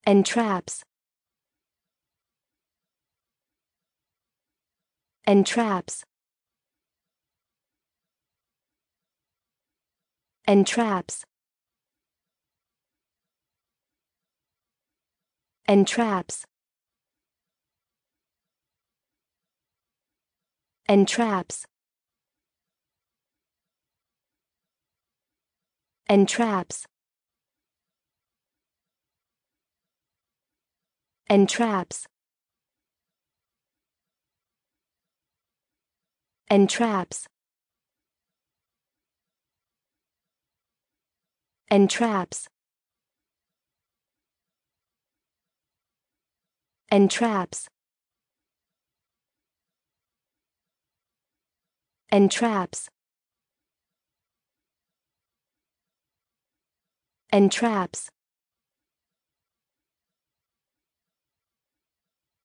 Entraps. Entraps. Entraps. Entraps. Entraps. Entraps. Entraps. Entraps. Entraps. Entraps. Entraps. Entraps.